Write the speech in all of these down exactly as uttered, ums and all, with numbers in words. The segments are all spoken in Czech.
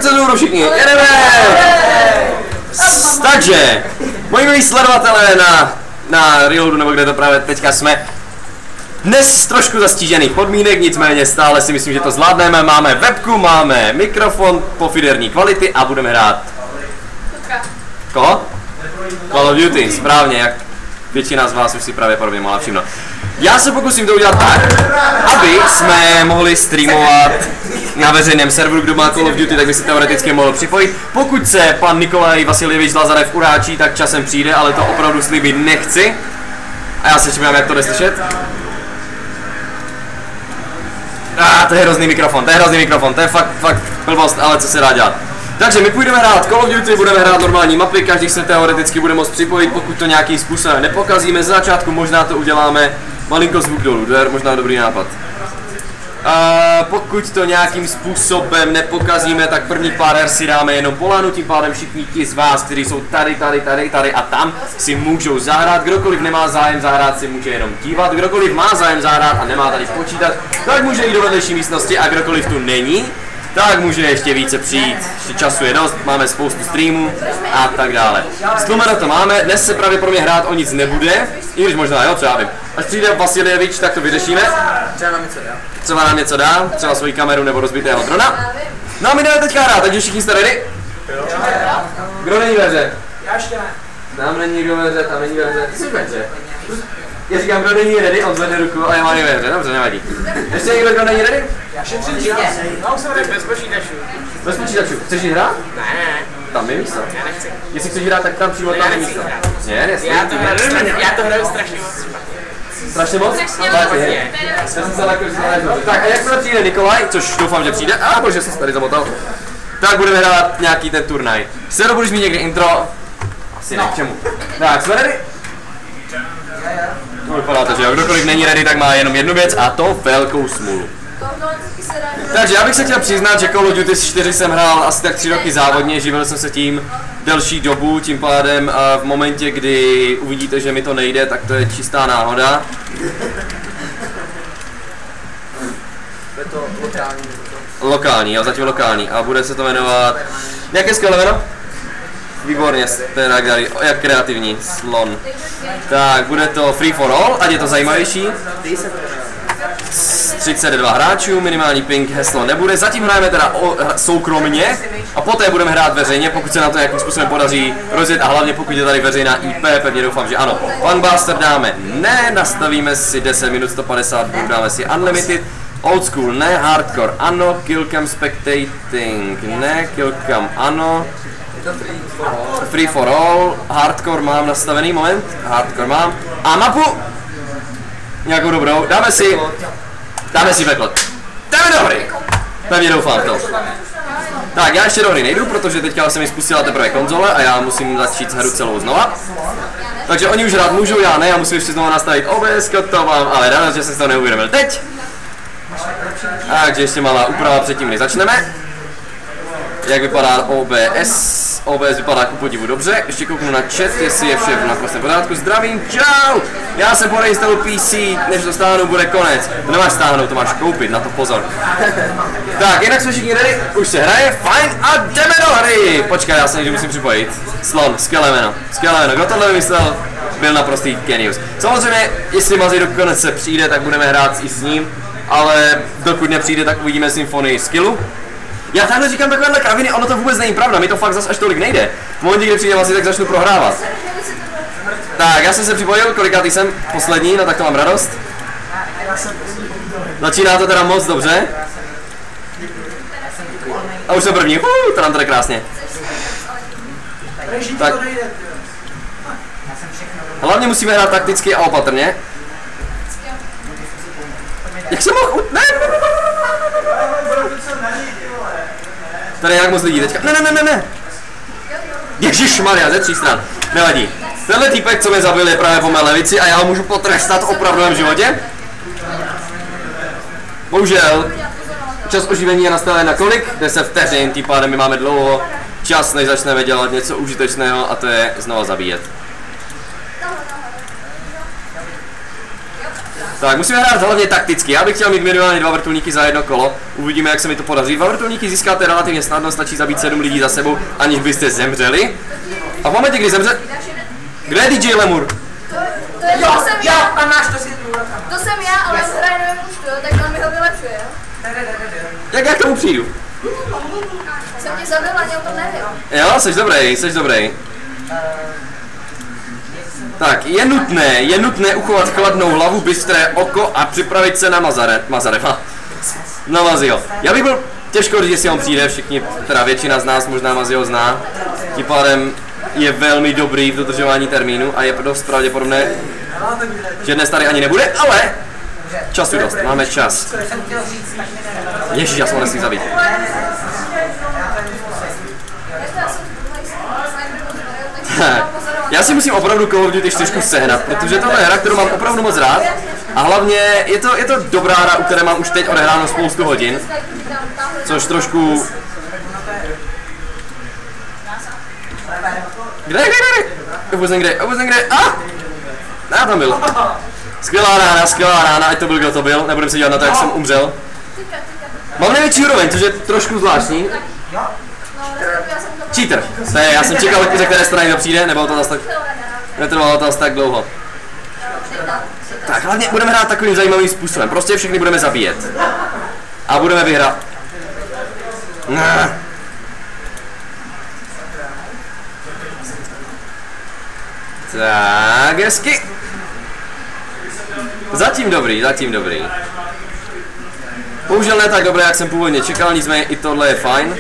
ruce vzhůru všichni, jedeme! Takže, moji milí sledovatelé na, na Reloadu, nebo kde to právě teďka jsme, dnes z trošku zastížených podmínek, nicméně stále si myslím, že to zvládneme. Máme webku, máme mikrofon pofiderní kvality a budeme hrát. Koho? Call of Duty, správně, jak většina z vás už si právě podobně mohla všimnout. Já se pokusím to udělat tak, aby jsme mohli streamovat na veřejném serveru, kdo má Call of Duty, tak by si teoreticky mohl připojit. Pokud se pan Nikolaj Vasiljevič Lazarev uráčí, tak časem přijde, ale to opravdu slíbit nechci. A já se čekám, jak to jde slyšet. Ah, to je hrozný mikrofon, to je hrozný mikrofon, to je fakt, fakt blbost, ale co se dá dělat. Takže my půjdeme hrát Call of Duty, budeme hrát normální mapy, každý se teoreticky bude moct připojit, pokud to nějakým způsobem nepokazíme. Z začátku možná to uděláme malinko zvuk dolů, to je možná dobrý nápad. A pokud to nějakým způsobem nepokazíme, tak první pár her si dáme jenom po lanu, tím pádem všichni ti z vás, kteří jsou tady, tady, tady, tady a tam, si můžou zahrát. Kdokoliv nemá zájem zahrát, si může jenom dívat. Kdokoliv má zájem zahrát a nemá tady počítat, tak může jít do vedlejší místnosti, a kdokoliv tu není, tak může ještě více přijít. Ještě času je dost, máme spoustu streamů a tak dále. Stlumeno to máme, dnes se pravděpodobně hrát o nic nebude, i když možná jo, třeba vím. Až přijde Vasiljevič, tak to vyřešíme. Třeba nám něco dá. Třeba nám něco dá, třeba svoji kameru nebo rozbitého drona. No a my jdeme teďka hrát, takže všichni jste ready? Kdo není ve hře? Já ještě ne. Tam není nikdo ve hře, tam není ve hře, ty jsi ve hře. Já říkám, kdo není ready, on zvedne ruku a já mám ve hře, dobře, nevadí. Ještě někdo, kdo není ready? Já šetřím čas. No, jsem ready. Bez počítačů. Bez počítačů, chceš jít hrát? Ne, ne, Tam je místo. já nechci. Jestli chceš hrát, tak tam přímo tam je místo. Ne, jasně. Já to hraju strašně, já to hraju strašně. Strašně moc? Strašně. Já jsem se jako tak a jakmile přijde Nikolaj, což doufám, že přijde, a bože, jsem se tady zamotal, tak budeme hrát nějaký ten turnaj. Sero, budeš mít někdy intro? Asi ne, k čemu. Tak, jsme ready? No vypadá to, že jo, kdokoliv není ready, tak má jenom jednu věc, a to velkou smůlu. Takže já bych se chtěl přiznat, že Call of Duty čtyři jsem hrál asi tak tři roky závodně, živil jsem se tím delší dobu, tím pádem a v momentě, kdy uvidíte, že mi to nejde, tak to je čistá náhoda. Je to lokální. Lokální, jo, zatím lokální, a bude se to jmenovat... Jak je skvělé jméno? Výborně, ten jak, jak kreativní, slon. Tak, bude to free for all, ať je to zajímavější. třicet dva hráčů, minimální ping, heslo nebude, zatím hrajeme teda o, soukromně a poté budeme hrát veřejně, pokud se nám to nějakým způsobem podaří rozjet, a hlavně pokud je tady veřejná I P, pevně doufám, že ano. Punkbuster dáme ne, nastavíme si deset minut sto padesát, dáme si unlimited, old school ne, hardcore ano, killcam spectating ne, killcam ano, free for all, hardcore mám nastavený, moment, hardcore mám, a mapu nějakou dobrou, dáme si, dáme si backlot, dáme do hry, pevně doufám to. Tak já ještě do hry nejdu, protože teďka se mi spustila teprve konzole a já musím začít hru celou znova. Takže oni už hrát můžou, já ne, já musím ještě znovu nastavit O B S, to mám, ale rád, že jsem si to neuvědomil teď. Takže ještě malá úprava předtím, než začneme. Jak vypadá O B S? O B S vypadá ku podivu dobře. Ještě kouknu na chat, jestli je vše v naprostém pořádku. Zdravím, čau! Já se podeinstaluji P C, než to stáhnu, bude konec. To nemáš stáhnout, to máš koupit, na to pozor. Tak, jinak jsme všichni ready, už se hraje, fajn, a jdeme do hry! Počkej, já se někdy musím připojit. Slon, skvělé jméno, skvělé jméno, kdo tohle vymyslel, byl naprostý genius. Samozřejmě, jestli Mazi do konce se přijde, tak budeme hrát i s ním, ale dokud nepřijde, tak uvidíme symfonii skillu. Já takhle říkám takovéhle kraviny, ono to vůbec není pravda, mi to fakt zas až tolik nejde. V momentě, kdy přijde vlastně, tak začnu prohrávat. Tak, já jsem se připojil, kolikátý jsem? Poslední, no tak to mám radost. Začíná to teda moc dobře. A už jsem první, uh, to nám tady krásně. Tak. Hlavně musíme hrát takticky a opatrně. Jak jsem mohl? Ne, ne, ne, ne, ne. Tady je jak moc lidí teďka. Ne, ne, ne, ne, ne. Ježišmarja, ze tří stran. Nevadí. Tenhle týpek, co mě zabil, je právě po mé levici a já ho můžu potrestat v opravdovém životě. Bohužel, čas oživení je nastaven na kolik? deset vteřin, tím pádem my máme dlouho čas, než začneme dělat něco užitečného, a to je znova zabíjet. Tak, musíme hrát hlavně takticky. Já bych chtěl mít minimálně dva vrtulníky za jedno kolo. Uvidíme, jak se mi to podaří. Dva vrtulníky získáte relativně snadno, stačí zabít sedm lidí za sebou, aniž byste zemřeli. A v momentě, kdy zemře... Kde je D J Lemur? To, to je, Jo, to jsem jo, já. a máš to si... To jsem já, ale hraje nový mužku, jo, tak on mi ho vylepšuje, jo. Jak já k tomu přijdu? Jsem tě zabil, ani o tom nevím. Jo, jsi dobrý, jsi dobrý. Tak, je nutné, je nutné uchovat chladnou hlavu, bystré oko a připravit se na Mazare, Mazareva. Na Mazio. Já bych byl těžko říct, jestli on přijde, všichni, teda většina z nás možná Mazio zná. Tím pádem je velmi dobrý v dodržování termínu a je dost pravděpodobné, že dnes tady ani nebude, ale času dost, máme čas. Ježiš, já jsem ho nesmím zabít. Já si musím opravdu Call of Duty čtyři sehnat, protože tohle je hra, kterou mám opravdu moc rád. A hlavně je to, je to dobrá hra, u které mám už teď odehráno spoustu hodin. Což trošku... Kde, kde, kde? Vůbec kde, vůbec kde, a! Já tam byl. Skvělá rána, skvělá rána, ať to byl, kdo to byl, nebudem se dělat na to, jak jsem umřel. Mám největší úroveň, což je trošku zvláštní. Cheater, to je, já jsem čekal, ze které strany to přijde, nebylo to zase tak, netrvalo to zase tak dlouho. Tak hlavně budeme hrát takovým zajímavým způsobem, prostě všechny budeme zabíjet. A budeme vyhrát. Nah. Tak, hezky. Zatím dobrý, zatím dobrý. Bohužel ne tak dobré, jak jsem původně čekal, nicméně i tohle je fajn.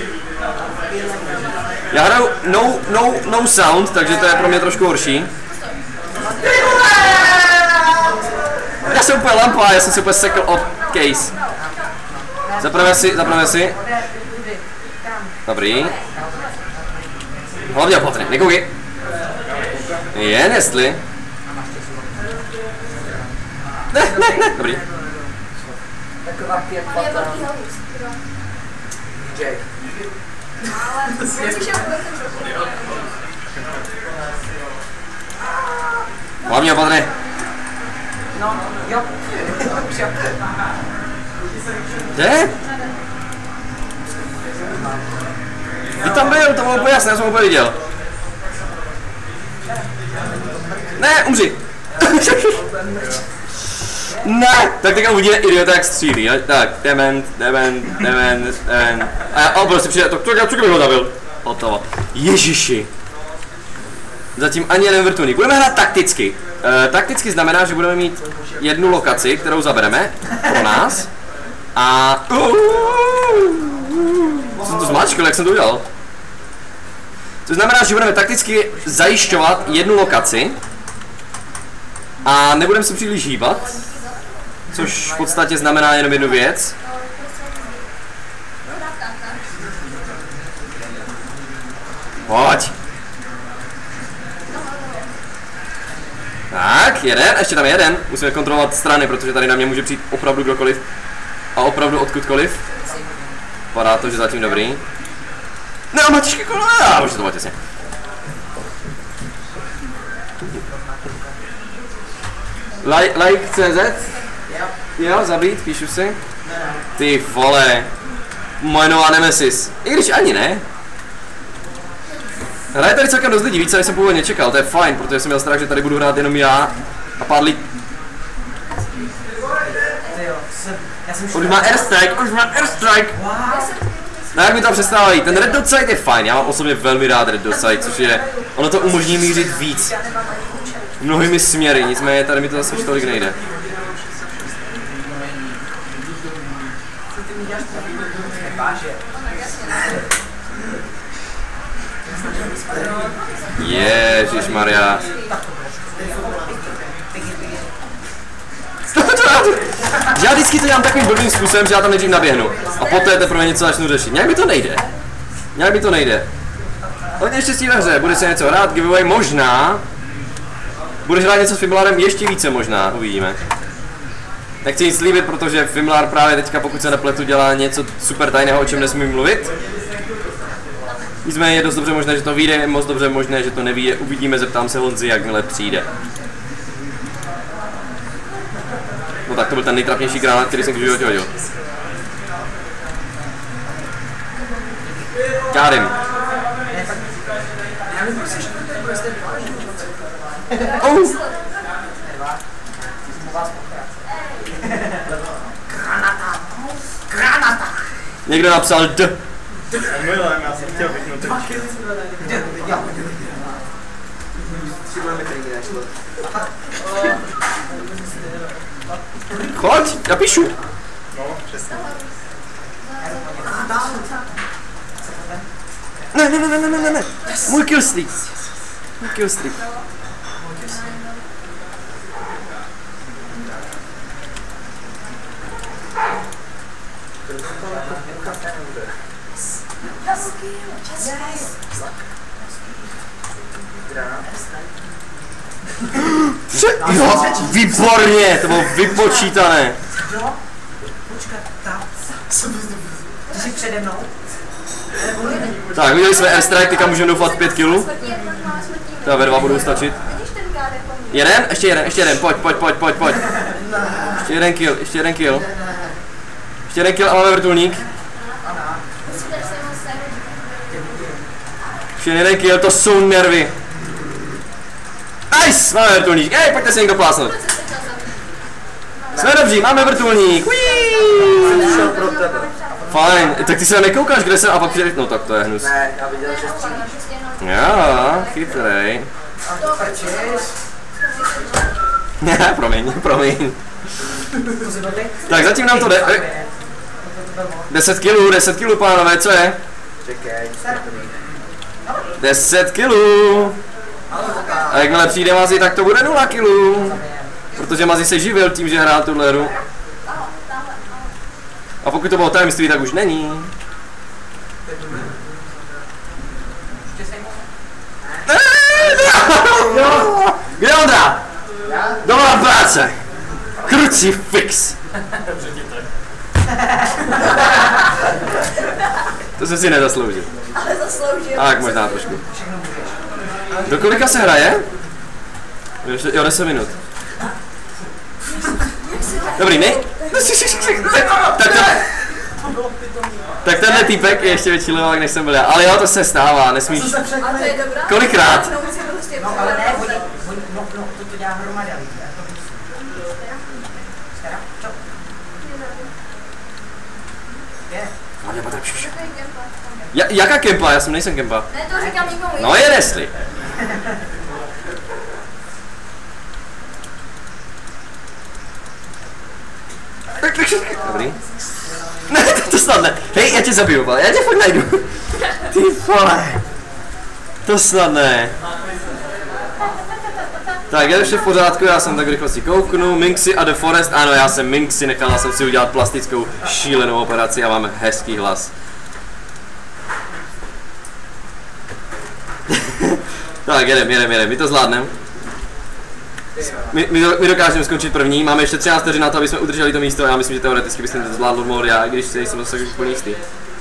Já hraju no, no, no sound, takže to je pro mě trošku horší. Já jsem úplně lampa, já jsem si úplně sekl od case. Zaprvé si, zaprvé si. Dobrý. Hlavně opatrně, nekoukej. Jen jestli. Ne, ne, ne, dobrý. Taková pět On je velký halus. Jake. Ale musíš ho Hlavně opatrně. No, jo. Kde? Kdy tam byl, to bylo úplně jasné, já jsem ho úplně viděl. Ne, umři. Ne, tak teďka uvidíme idiota, jak střílí, jo? Tak, dement, dement, dement, dement. A on prostě přijde, to, to, to, to bych ho zabil. Hotovo. Ježiši. Zatím ani jeden vrtulník. Budeme hrát takticky. E, takticky znamená, že budeme mít jednu lokaci, kterou zabereme pro nás. A... Jsem to zmáčkal, jak jsem to udělal? Což znamená, že budeme takticky zajišťovat jednu lokaci. A nebudeme se příliš hýbat. Což v podstatě znamená jenom jednu věc. Pojď. Tak, jeden, ještě tam je jeden. Musíme kontrolovat strany, protože tady na mě může přijít opravdu kdokoliv. A opravdu odkudkoliv. Padá to, že zatím dobrý. Ne, on má těžké kolo, a už to bylo těsně. Like, like C Z? Jo, zabít, píšu si. Ty vole. Moje nová Nemesis. I když ani ne. Hraje tady celkem dost lidí, více než jsem původně čekal, to je fajn, protože jsem měl strach, že tady budu hrát jenom já a pár lidí. Už má airstrike, už má airstrike! No jak mi to přestávají, ten Red Dot Sight je fajn, já mám osobně velmi rád Red Dot Sight, což je, ono to umožní mířit víc. Mnohými směry, nicméně tady mi to zase už tolik nejde. Ježišmarja. Já vždycky to dělám takovým blbým způsobem, že já tam nejdřív naběhnu. A poté teprve něco začnu řešit. Nějak mi to nejde. Nějak mi to nejde. Hodně štěstí ve hře, bude se něco hrát, giveaway možná. Budeš hrát něco s Fimlarem, ještě více možná, uvidíme. Nechci nic slíbit, protože Fimlar právě teďka, pokud se nepletu, dělá něco super tajného, o čem nesmím mluvit. Nicméně je dost dobře možné, že to vyjde, je moc dobře možné, že to nevyjde, uvidíme, zeptám se Honzy, jakmile přijde. No tak to byl ten nejtrapnější granát, který jsem v životě hodil. Kárim. Oh. Granata. Granata. Někdo napsal D. Omylem, já jsem chtěl vychnout ten Choď, já píšu. No, přesně. Ne, ne, ne, ne, ne, ne, ne. Můj killstreak. Můj killstreak. Jo, výborně, to bylo vypočítané. Počkat, tam. Ty jsi přede mnou? Tak, udělali jsme airstrike, teďka můžeme doufat pět kilů. Teda ve dva budou stačit. Jeden? Ještě jeden, ještě jeden, pojď, pojď, pojď, pojď, pojď. Ještě jeden kill, ještě jeden kill. Ještě jeden kill a máme vrtulník. Ještě jeden kill, to jsou nervy. Nice, máme vrtulník, ej, pojďte se někdo plásnout. Jsme dobří, máme vrtulník. Šel pro tebe. Fajn, tak ty se nekoukáš, kde jsem a pak přijde, no tak to je hnus. Ne, já viděl, že střílíš. Já, chytrej. Ne, promiň, promiň. Tak zatím nám to jde. deset kilů, deset kilů, pánové, co je? Čekej, deset kilů. A jakmile přijde Mazi, tak to bude nula kilů. Protože Mazi se živil tím, že hrál tuhle hru. A pokud to bylo tajemství, tak už není. Kde Ondra? Dobrá práce. Krucifix. To jsem si nezasloužil. Ale zasloužil. Tak možná trošku. Do kolika se hraje? Jo, deset minut. Dobrý, ne? Tak, to, tak tenhle týpek je ještě větší levák, než jsem byl já. Ale jo, to se stává, nesmíš. A to je dobrá? Kolikrát? no ale ne, oni, oni, no, no, to to dělá hromada lidí. Stara, čo? Je. Ja, jaká kempa? Já jsem nejsem kempa. Ne, to říkám nikomu. No je jestli. Dobrý. Ne, to snad ne. Hej, já tě zabiju, vole, já tě fakt najdu. Ty vole. To snad ne. Tak, je to vše v pořádku, já jsem tak rychlosti kouknu. Minxy a The Forest, ano, já jsem Minxy, nechal jsem si udělat plastickou šílenou operaci a máme hezký hlas. Tak, jedem, jedem, jedem, my to zvládneme. My, my, my dokážeme skončit první, máme ještě třináct vteřin na to, aby jsme udrželi to místo a já myslím, že teoreticky bychom to zvládl mohl já, i když si nejsem zase úplně jistý.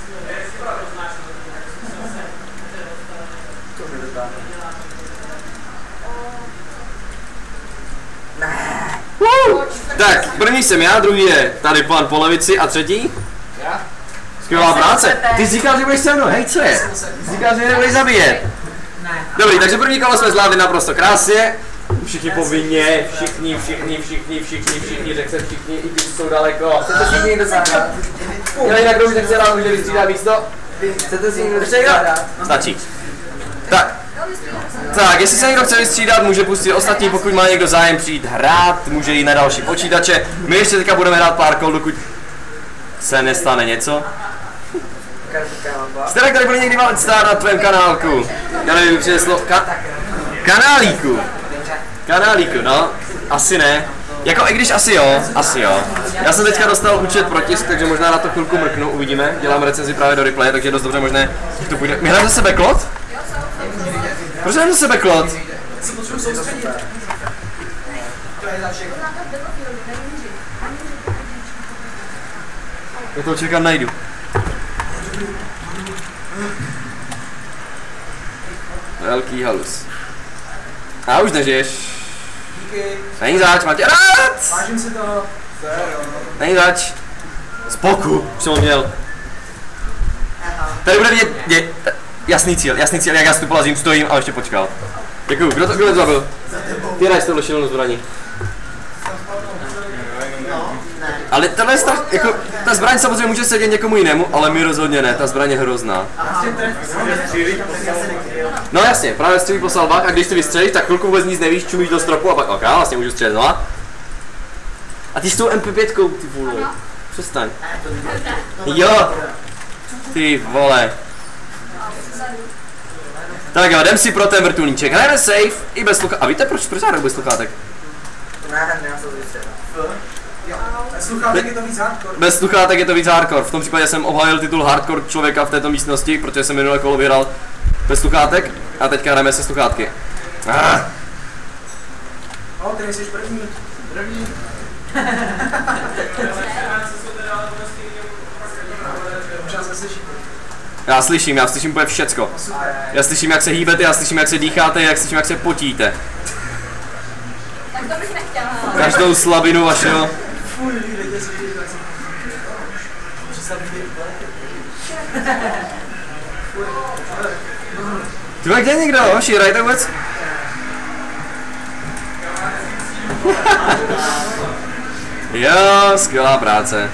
Tak, první jsem já, druhý je tady pan po levici a třetí? Skvělá práce. Ty jsi říkal, že budeš se mnou, hej, co je? Ty jsi říkal, že mě nebudeš zabíjet. Dobrý, takže první kolo jsme zvládli naprosto krásně. Všichni povinně, všichni, všichni, všichni, všichni, všichni, řekl jsem všichni, i když jsou daleko. Chcete si někdo zahrát? Já jinak kdo už nechce dát, může vystřídat místo. Chcete si někdo Ještě někdo? Stačí. Tak. Tak, jestli se někdo chce vystřídat, může pustit ostatní, pokud má někdo zájem přijít hrát, může jít na další počítače. My ještě teďka budeme hrát pár kol, dokud se nestane něco. Jste tak tady byli někdy Valent Star na tvém kanálku? Já nevím, přijde slovo ka kanálíku. Kanálíku, no, asi ne. Jako i když asi jo, asi jo. Já jsem teďka dostal účet pro tisk, takže možná na to chvilku mrknu, uvidíme. Dělám recenzi právě do replay, takže je dost dobře možné, že to půjde. My hrajeme za sebe klot? Proč hrajeme za sebe klot? Já to čekám, najdu. Velký halus. A už nežiješ. Díky. Není zač, máte rád! Vážím si to. Není zač. Spoku, už jsem ho měl. Tady bude vidět, je, jasný cíl, jasný cíl, jak já tu polazím, stojím a ještě počkal. Děkuju, kdo to, kdo to zabil? Ty hraješ tohle šílenou zbraní. Ale tohle je straš, jako, ta zbraň samozřejmě může sedět někomu jinému, ale my rozhodně ne, ta zbraň je hrozná. No jasně, právě střílí po salvách a když ty vystřelíš, tak chvilku vůbec nic nevíš, čumíš do stropu a pak ok, vlastně můžu střelit znova. A ty s tou em pé pět, ty vole, přestaň. Jo, ty vole. Tak jo, jdem si pro ten vrtulníček, hrajeme safe i bez sluchátek. A víte proč, proč já hraju bez sluchátek? Ne, ne, já se zvětším. Bez sluchátek je to víc hardcore. Bez sluchátek je to víc hardcore, v tom případě jsem obhájil titul hardcore člověka v této místnosti, protože jsem minulé kolo vyhrál bez sluchátek a teďka hrajeme se sluchátky. Ah. O, ty jsi první. První. Já slyším, já slyším úplně všecko. Já slyším, jak se hýbete, já slyším, jak se dýcháte, jak slyším, jak se potíte. Tak to bych nechtěla. Každou slabinu vašeho. Ty kde je někdo, hoši, hrajte vůbec? Jo, skvělá práce.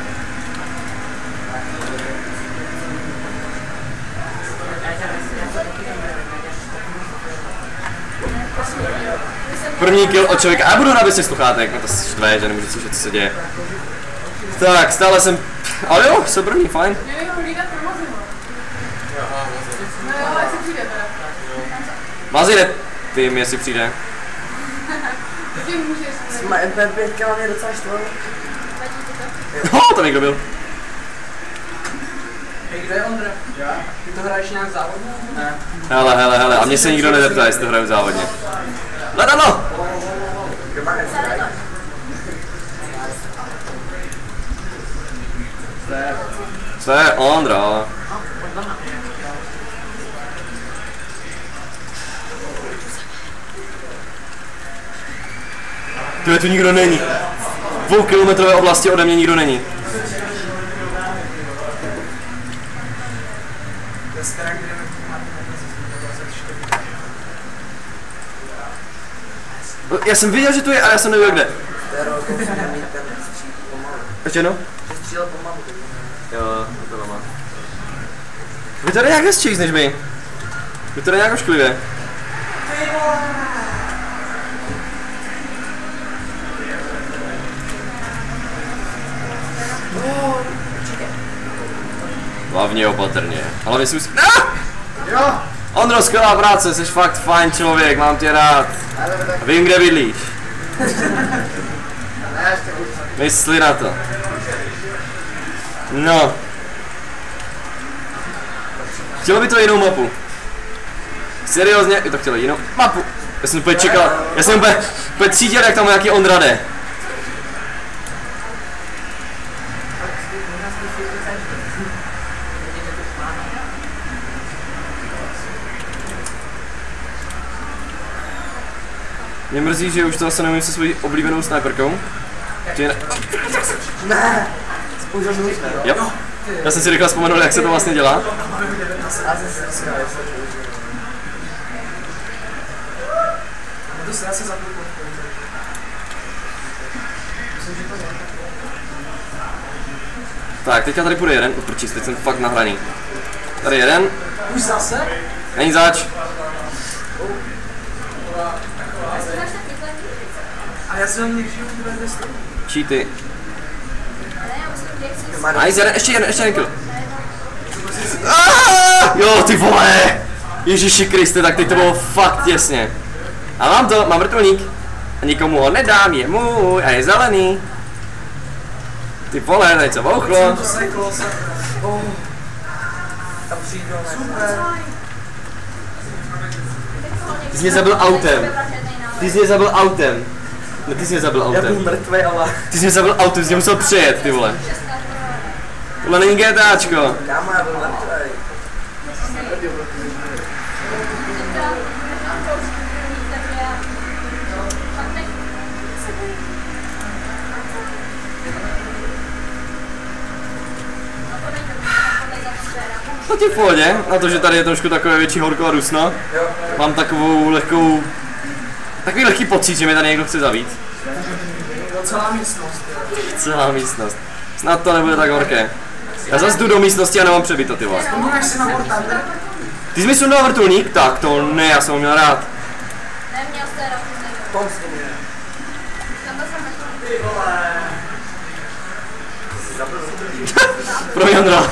První kill od člověka. Já budu hrát bez sluchátek, no to se štve, že nemůžu slyšet, co se děje. Tak, stále jsem... Ale jo, jsem první, fajn. Mazine, ty mi jestli přijde. Má em pé pět mě docela štval. No, to někdo byl. Hej, kde je Ondra? Já? Ty to hraješ nějak závodně? Ne. Hele, hele, hele, a mě se nikdo nezeptá, jestli to hraju závodně. Ledano! Co je Ondra? Tyhle tu nikdo není. V dvoukilometrové oblasti ode mě nikdo není. Já jsem viděl, že tu je, ale já jsem nevěděl kde. Ještě jednou? Jo, to má. Vy tady nějak hezčí než my. Vy tady nějak ošklivě. Hlavně opatrně. Ale my si musí... Jo! Ondro, skvělá práce, jsi fakt fajn člověk, mám tě rád. Vím, kde bydlíš. Mysli na to. No. Chtělo by to jinou mapu. Seriózně, by to chtělo jinou mapu. Já jsem úplně čekal, já jsem úplně, úplně cítil, jak tam nějaký Ondra jde. Mě mrzí, že už to asi nevím se svojí oblíbenou sniperkou. Že ne... Ne! Spoužil jsem ne? Jo. Já jsem si rychle vzpomenul, jak se to vlastně dělá. Tak, teďka tady půjde jeden, uprčíc, teď jsem fakt nahraný. Tady jeden. Už zase? Není zač. A já jsem někdy žiju bez destu. Cheaty. Nice, jeden, ještě jeden, ještě jeden kill. Jo, ty vole! Ježiši Kriste, tak teď to bylo fakt těsně. A mám to, mám vrtulník. A nikomu ho nedám, je můj a je zelený. Ty vole, tady co bouchlo. Ty jsi mě zabil autem. Ty jsi mě zabil autem. No ty jsi mě zabil autem. Já byl mrtvej, ale... Ty jsi mě zabil autem, jsi mě musel přejet, ty vole. Tohle není GTAčko. Kámo, já byl mrtvej. No tě v pohodě, na to, že tady je trošku takové větší horko a dusno. Mám takovou lehkou... Takový lehký pocit, že mi tady někdo chce zavít. Celá místnost. Celá místnost. Snad to nebude tak horké. Já zase jdu do místnosti a nemám přebito, ty vole. Vzpomínáš si na Mortander? Ty jsi mi sundal vrtulník? Tak to ne, já jsem ho měl rád. Neměl jste rád. Tom s ním je. Tam to jsem Ty vole. Pro Jandra.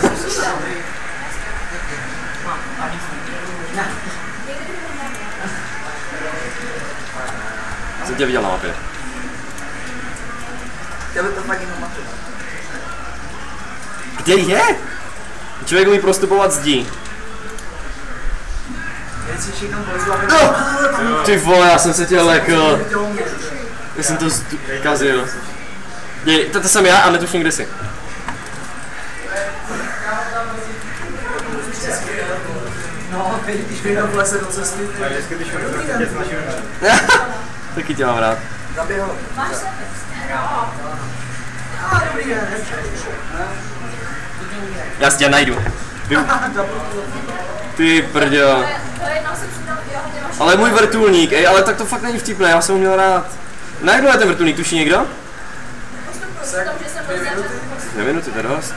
Jsem tě viděl na mapě. Já bych to fakt jenom matu. Kde je? Člověk umí prostupovat zdí. No! Ty vole, já jsem se tě lekl. Já jsem to zkazil. To, to jsem já a netuším kde jsi. No, když vyjdu v lese do cesty, Taky tě mám rád. zabij ho. Máš se? A dobrý den. Já si tě najdu. Vy... Ty prďo. To jednou jsem přidal, jo, ty máš. Ale můj vrtulník, ej, ale tak to fakt není vtipné, já jsem ho měl rád. Na jak dlouho je ten vrtulník, tuší někdo? Postupuji v tom, že jsem byl začátku. Dvě minuty, to je dost.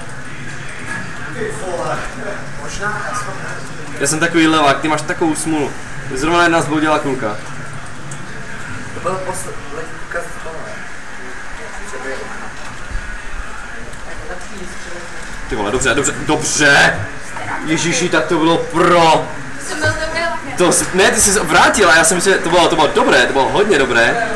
Možná. Já jsem takový levák, ty máš takovou smůlu. Zrovna jedna zboudila kulka. To byl poslední ukaz z toho. Ty vole, dobře, dobře, dobře! Ježiši, tak to bylo pro... Jsem byl dobrý laké. To, ne, ty jsi se vrátila, já jsem si, to bylo, to bylo dobré, to bylo hodně dobré.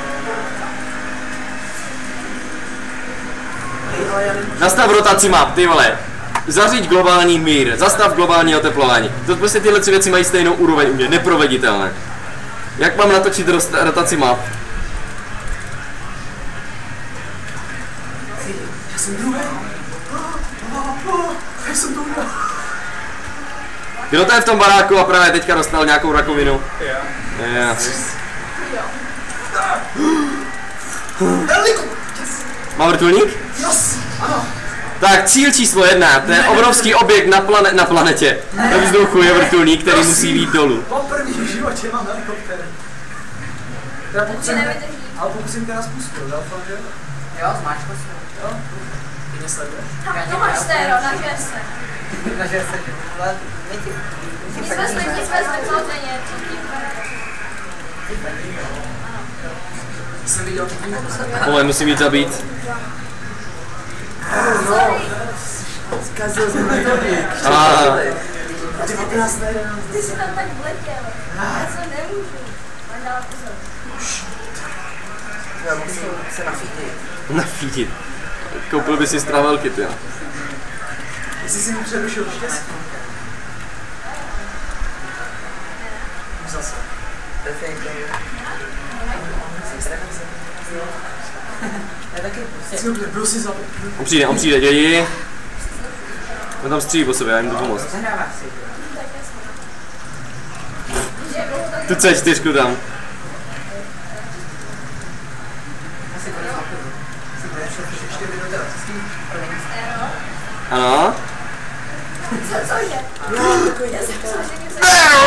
Nastav rotaci map, ty vole. Zaříď globální mír, zastav globální oteplování. To prostě tyhle tři věci mají stejnou úroveň u mě, neproveditelné. Jak mám natočit rotaci map? Já jsem druhý. Já jsem to udělal. Kdo to je v tom baráku a právě teďka dostal nějakou rakovinu? Já. Já. Eliku! Má vrtulník? Yes! Ano. Tak cíl číslo jedna, ten obrovský objekt na, plane, na planetě. Na vzduchu je vrtulník, který musí jít dolů. Poprvé v životě mám helikopter. Teda pokud Že jsem, nevydrží. ale pokud jsem teda spustil, doufám, že Jo, zmáčkl jsem. jo. Ty mě sleduješ? To máš stéro, nažer se. Nažer se, ale nechci. Nic vezme, nic vezme, samozřejmě. Jsem viděl ty knihy. Vole, musím jít zabít. Zkazil jsem metodík. Ah. Ty patnáct na jedenáct. Ty jsi tam tak vletěl. Já se nemůžu. Mám dát pozor. Já musím se nafítit. Nafítit. Koupil by si travel kit, jo. Jestli jsi mi přerušil štěstí. Zase. Já taky. Byl jsi zabit. On přijde, on přijde, dědi. On tam střílí po sobě, já jim jdu pomoct. Zahráváš si. Tu C čtyři dám. Asi konec mapu. čtyři minuty. Ano. Co, co je? Já jsem myslel, že něco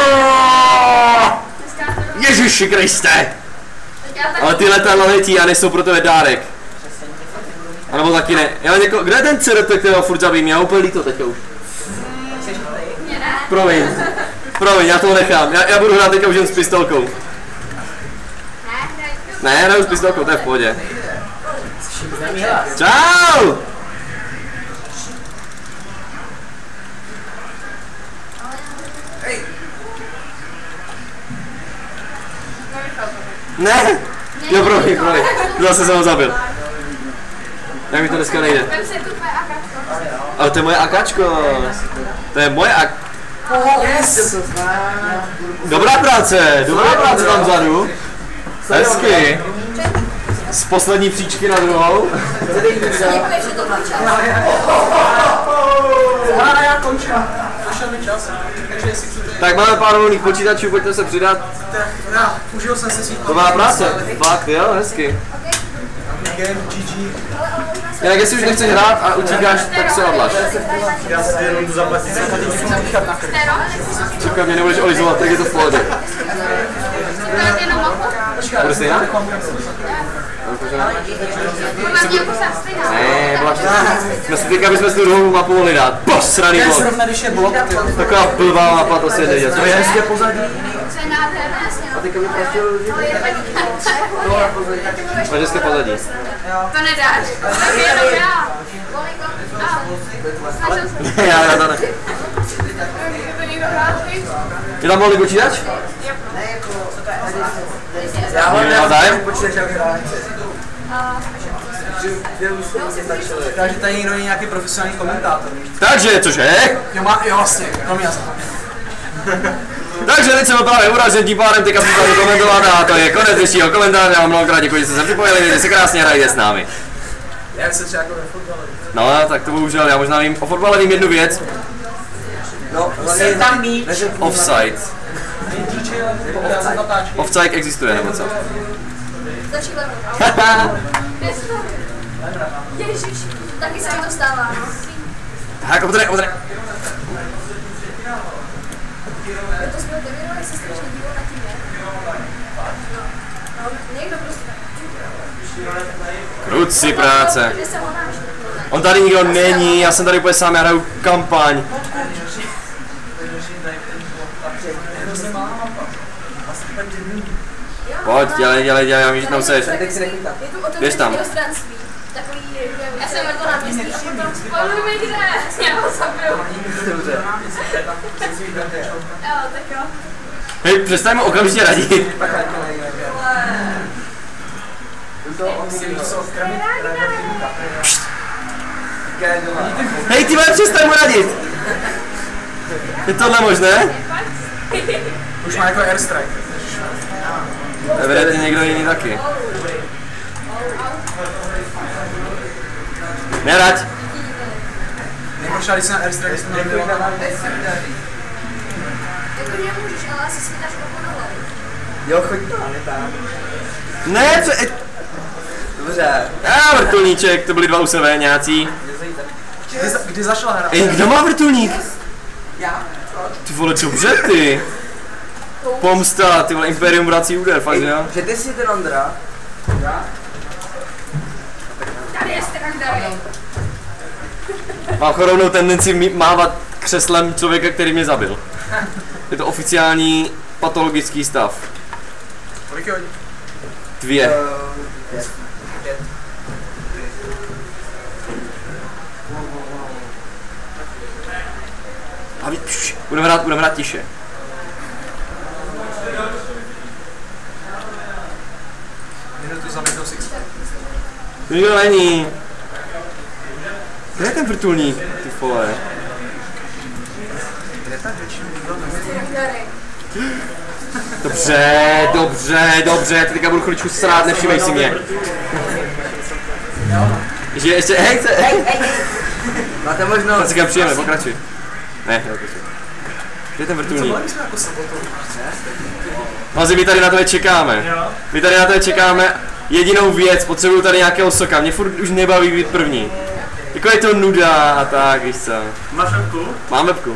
je. Ježiši Kriste! Tak já tak... Ale ty letadla letí a nejsou pro tebe dárek. A nebo taky ne. Já něko... Kde je ten C R T, kterého furt zabím? Já úplně líto teďka už. Mě ne. Promiň. Promiň, já to nechám. Já, já budu hrát teďka už jen s pistolkou. Ne, hraj. Ne, hraju s pistolkou, to je v pohodě. Neměla. Čau! Ne! Jo, promiň, promiň. Zase jsem ho zabil. Jak mi to dneska nejde. Vem si tu tvoje akačko. Ale to je moje akáčko. To je moje ak... Yes! Dobrá práce, dobrá práce tam vzadu. Hezky. Z poslední příčky na druhou. Děkuji, že to počal. Ale já končím. Došel mi čas. Takže jestli chcete... Tak máme pár volných počítačů, pojďte se přidat. Tak, já, užil jsem se svým... Dobrá práce, fakt jo, hezky. game, G G. Jinak jestli už nechceš hrát a utíkáš, tak se odlaž. Já si jenom tu zaplatit, jsem tady musím nechat na krk. Čekám, mě nebudeš olizovat, tak je to v pohodě. Bude stejná? Ne, byla jsme si teďka bychom si tu druhou mapu mohli dát. Posraný blok. Srovna, když je blok, Taková blbá mapa, to si jde dělat. to je hezké pozadí. A teďka mi prašil Mažeské pozadí. To nedáš. Tak jenom já. Ne, já, já to ne. To někdo hrát, víš? Je tam volný počítač? Já Někdo nemá zájem? počítač, jak hrát. Takže tady někdo je nějaký profesionální komentátor. Takže, cože? Jo, má, jo, vlastně, to mi jasno. Takže teď jsem právě uražen, tím pádem teďka jsem tady komentovat a to je konec dnešního komentáře. Já vám mnohokrát děkuji, že jste se připojili, mějte se krásně, hrajte s námi. Jak se třeba jako ve fotbale. No, tak to bohužel, já možná vím, o fotbale vím jednu věc. No, jsem tam míč. Offside. Offside existuje, nebo co? Začí level. Ježiš, taky se mi to stává. Tak, opatrně, opatrně. To jsme otevřeli, jak se strašně díval na tím, ne? No, někdo prostě. Kruci práce. Kde se honáš? On tady nikdo není, já jsem tady úplně sám, já hraju kampaň. Pojď, dělej, dělej, dělej, já vím, že tam seš. Je tu Běž tam. otevřené prostranství. Takový, já jsem jako na městí a potom spolu mi jde. Já ho zabiju. Jo, tak jo. Hej, přestaňme okamžitě radit. Hej, ty vole, přestaň mu radit. Je tohle možné? Už má jako airstrike. Evidentně někdo jiný taky. Nerať. Neprošla, když jsem na airstrike, když jsem na airstrike. Jakože můžeš, ale asi si dáš oko na hlavu. Jo, choď tam. Ne, co... Dobře. A vrtulníček, to byli dva usové nějací. Kdy, za, kdy zašla hra? Ej, kdo má vrtulník? Já. Ty vole, dobře ty. Pomsta, ty vole, Imperium vrací úder, fakt, jo? Že ty jsi ten Ondra? Já? Tady je Strandary. Mám chorovnou tendenci mí- mávat křeslem člověka, který mě zabil. Je to oficiální patologický stav. Kolik je hodin? Dvě. A vy, pš, budeme hrát, budeme hrát tiše. Minutu za minutu six. To nikdo není. Kde je ten vrtulník, ty vole? Kde ta většina nikdo Strandary. Dobře, dobře, dobře, teďka budu chviličku srát, nevšimej si mě. Že ještě, hej, se, hej, hej. Máte možnost. Tak si kam přijeme, pokračuj. Ne, ne, pokračuj. Kde je ten vrtulník? My jsme jako sobotu. Vlastně my tady na to čekáme. My tady na to čekáme. Jedinou věc, potřebuju tady nějakého soka, mě furt už nebaví být první. Jako je to nuda a tak, víš co. Máš webku? Mám webku.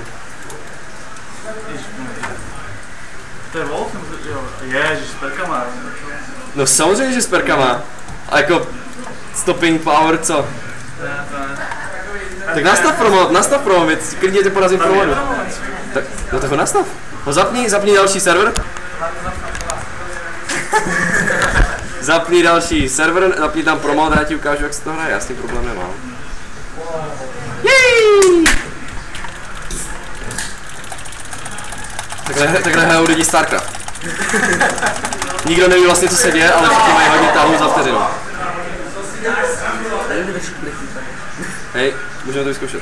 To je Wolf? Jo, ježiš, s perkama. No samozřejmě, že s perkama. A jako stopping power, co? To ne, to ne. Tak nastav promo, nastav promo, věc, klidně tě porazím promodu. Tak, no tak ho nastav. Ho zapni, zapni další server. Zapni další server, zapni tam promo a já ti ukážu, jak se to hraje, já s tím problém nemám. Jej! Takhle, takhle hrajou lidi StarCraft. Nikdo neví vlastně, co se děje, ale všichni mají hodně tahů za vteřinu. Hej, můžeme to vyzkoušet.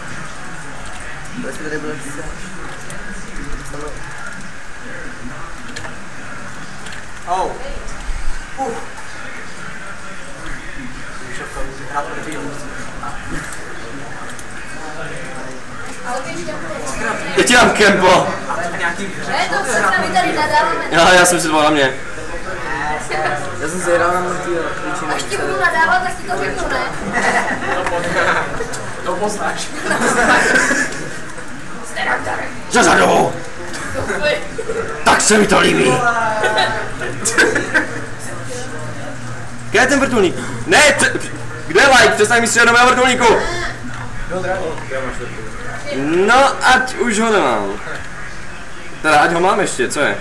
Oh. Uf. Hrát proti jiný. Já ti dám kempo. Ne, to se tam my tady nadáváme. Já, já jsem si dval na mě. Já jsem se hrál na mrtvý, Až ti budu nadávat, tak ti to řeknu, ne? To poznáš. Zazadu! Tak se mi to líbí! Kde je ten vrtulník? Ne! Kde je like? Přestaň mi střílet do mého vrtulníku! No, ať už ho nemám. Teda, ať ho mám ještě, co je?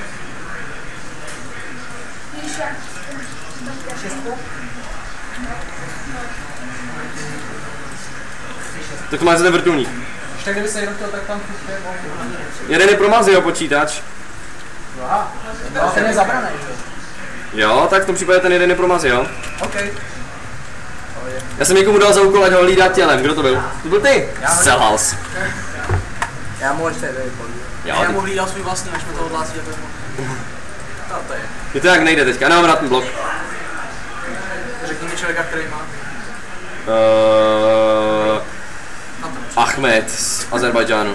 Tak to máš ten vrtulník. Ještě kdyby se jenom chtěl, tak tam je Jeden je pro Mazio počítač. Aha, no, ten je zabraný, že? Jo, tak v tom případě ten jeden je pro Mazio. OK. Já jsem někomu dal za úkol, ať ho hlídá tělem. Kdo to byl? To byl ty? Selhals. Já mu ještě tady Jo, Já ty... mu hlídal svůj vlastní, až mi to odhlásí, jak vezmu. No, to je. Je to jak nejde teďka, nemám rád ten blok. Řekni mi člověka, který má. Uh, Ahmed z Azerbajdžánu.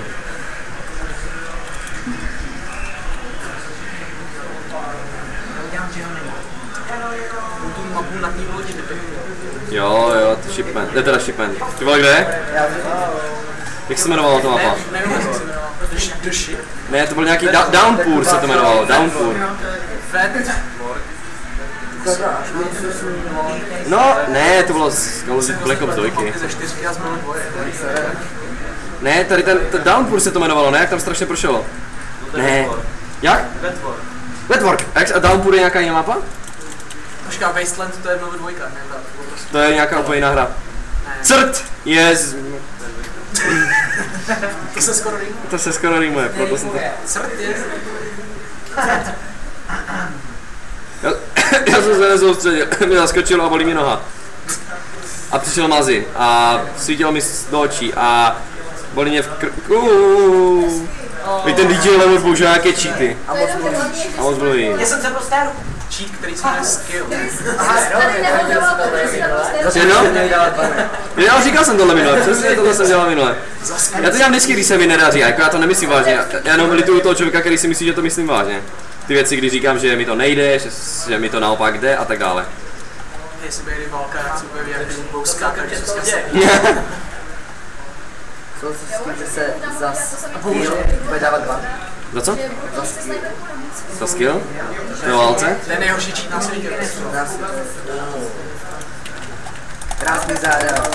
Tu mapu na ní lodi, Jo, jo, to shipment. Ne, teda shipment. Ty vole, kde je? Jak se jmenovalo to mapa? nevím, jak se jmenoval. The Ship. Ne, to byl nějaký da Downpour se to jmenovalo, Downpour. Fed. No, ne, to bylo z Call of Duty Black Ops dva. Ze čtyřky a z dvoje. Ne, tady ten, ten Downpour se to jmenovalo, ne? Jak tam strašně pršelo. Ne. Jak? Bedford. Bedwork. A, jak, a Downpour je nějaká jiná mapa? Počká, Wasteland, to je Nova dvojka, ne? Tak, to bylo prostě. To je nějaká úplně jiná hra. Ne. Crt je z... To se skoro rýmuje. To se skoro rýmuje, proto jsem to... Crt je. Já, já jsem se nesoustředil, mě zaskočilo a bolí mi noha. A přišel Mazi a svítilo mi do očí a bolí mě v krku. Víte, ten D J level používá nějaké cheaty. To je jenom A moc mluví. Já jsem se prostéru. Cheat, který se jmenuje skill. tady nehodoval to, že si tam prostě... Jedno? Já říkal jsem tohle minule, přesně tohle jsem dělal minule. Já to dělám vždycky, když se mi nedaří, jako já to nemyslím vážně. Já, já jenom lituju toho člověka, který si myslí, že to myslím vážně. Ty věci, když říkám, že mi to nejde, že, že mi to naopak jde a tak dále. Jestli by jeli válka, jak si úplně jak budou skákat, že se zkazí. Co se s tím, že se zas bude dávat dva? Za co? Za skill? Ve válce? To je nejhorší cheat na světě. Krásný záda.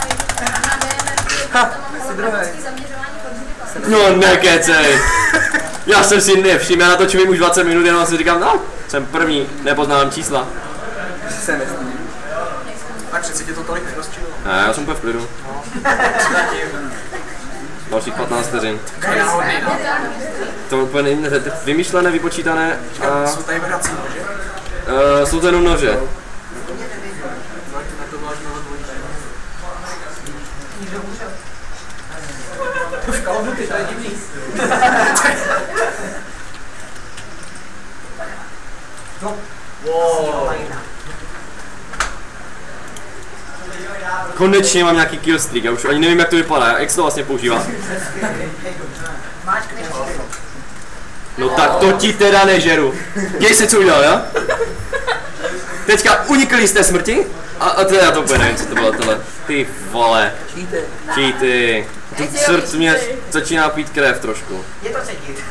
No nekecej. Já jsem si nevšiml, já natočím už dvacet minut, jenom si říkám, no, jsem první, nepoznám čísla. Se nesmí. Tak přeci tě to tolik nerozčilo. Ne, já jsem úplně v klidu. Dalších patnáct vteřin. To je náhodný, no. To úplně není vymyšlené, vypočítané a... Jsou tady vrací nože. Uh, jsou to jenom nože. To byla až Nova dvojka. V Call of Duty, to je divný. No. Wow. Konečně mám nějaký killstreak, já už ani nevím, jak to vypadá, jak se to vlastně používá. No tak to ti teda nežeru. Děj se, co udělal, jo? Teďka unikli z té smrti? A, a teda já to úplně nevím, co to bylo tohle. Ty vole. Cheaty. Cheaty. Tu srdc mě začíná pít krev trošku. Je to cítit.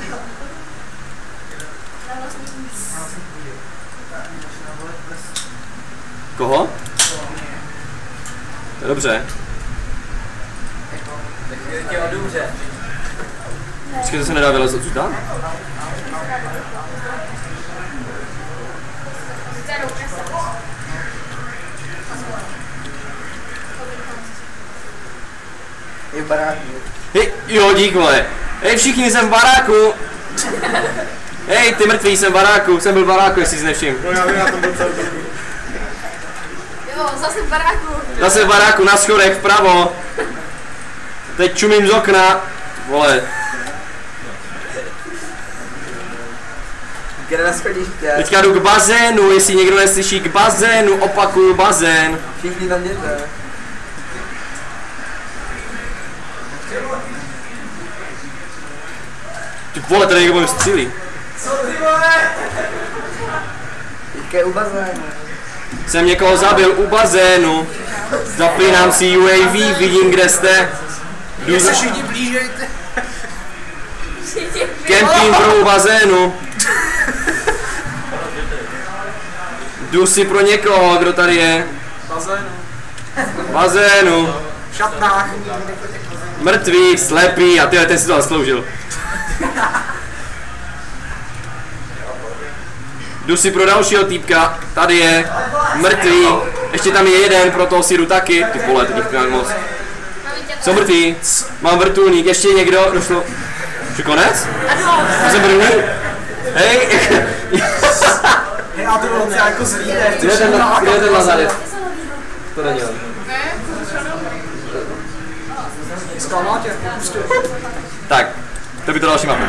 Koho? To je dobře. Tě odumře. Počkej, to se nedá vylezat odsud dál? Je v baráku. Hej, jo, dík vole. Hej, všichni, jsem v baráku. Hej, ty mrtví, jsem v baráku. Jsem byl v baráku, jestli jsi nevšim. No já vím, já tam byl celý. Jo, zase v baráku. Zase v baráku, na schodech, vpravo. Teď čumím z okna. Vole. Kde na schodiště? Teďka jdu k bazénu, jestli někdo neslyší, k bazénu, opakuju bazén. Všichni tam jděte. Ty vole, tady někdo budeme střílí. Co ty vole? Teďka je u bazénu. Jsem někoho zabil u bazénu. Zapínám si U A V, vidím, kde jste. Jde se všichni blížejte. Camping pro u bazénu. Jdu si pro někoho, kdo tady je. Bazénu. Bazénu. V šatnách. Mrtvý, slepý a tyhle, ten si to zasloužil. Jdu si pro dalšího týpka, tady je, mrtvý, ještě tam je jeden, pro toho si jdu taky, ty vole, teď nějak moc. Jsou mrtví, mám vrtulník, ještě někdo, došlo. Že konec? Já jsem první? Hej! Hej, a to bylo třeba jako zlý, ne? Kde je ten, kde je ten Lazarev? To není on. Zklamal tě, prostě. Tak, to by to další mapu.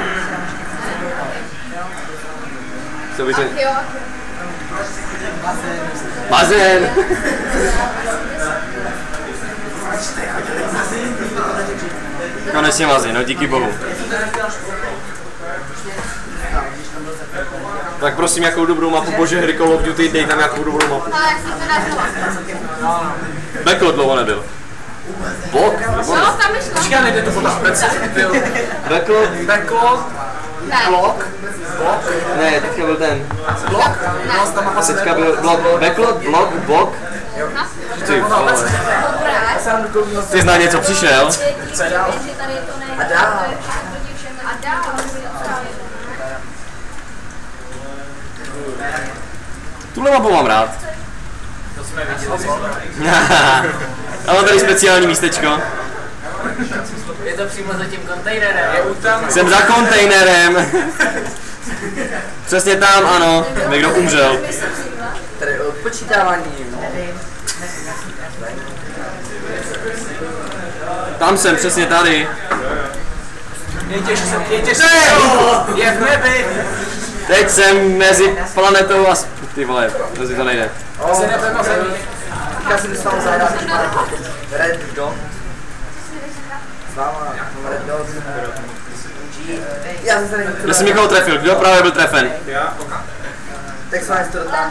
Co by to... Jo. Bazén! Konečně mazí, no díky bohu. Tak prosím, jakou dobrou mapu, bože hry Call of Duty, dej tam jakou dobrou mapu. Ale jak se to dá znova? Backlot dlouho nebyl. Blok? No, tam vyšlo. Říká, nejde to podle pece. Backlot? Backlog. Ne. Blok. Blok. Ne, teďka byl ten. Blok. No, tam má Teďka byl blok, backlot, blok, blok. Ty vole. Ty zná něco přišel? A dál. A dál. Tuhle mapu mám rád. A mám tady speciální místečko. Je to přímo za tím kontejnerem. Je tam. Jsem za kontejnerem. Přesně tam, ano. Někdo umřel. Tady odpočítávání. Tam jsem, přesně tady. Nejtěž se, nejtěž se. Je v nebi. Teď jsem mezi planetou a... s- Ty vole, mezi to nejde. Se nebe na zemi. Já jsem dostal zahrát Red Dot. S váma, Red Dot. Já jsem se Já jsem někoho trefil, kdo právě byl trefen? tak s vámi to dotáhnu.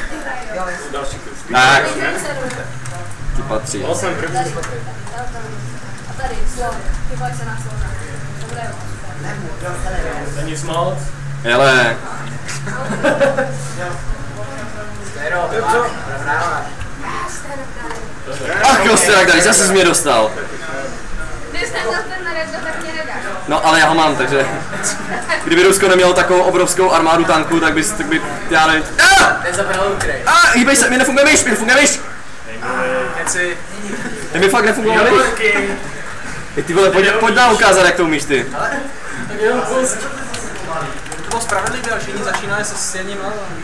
Tak, ty patří. A tady, slon. Chyba se na slona. Dobré. Nic moc. Hele, Stero, ach kostelák tady, zase jsi mě dostal. Ty jsi tam ten na Red Dot, tak mě nedáš. No ale já ho mám, takže... Kdyby Rusko nemělo takovou obrovskou armádu tanků, tak bys, tak by, já nevím... Ah! nezabral Ukrajinu. Ah, hýbej se, mi nefunguje myš, mi nefunguje myš! Keci. Ty mi fakt nefunguje myš. Ty, ty vole, pojď, pojď nám ukázat, jak to umíš ty. To bylo spravedlivé, ale všichni začínají se s jedním levem.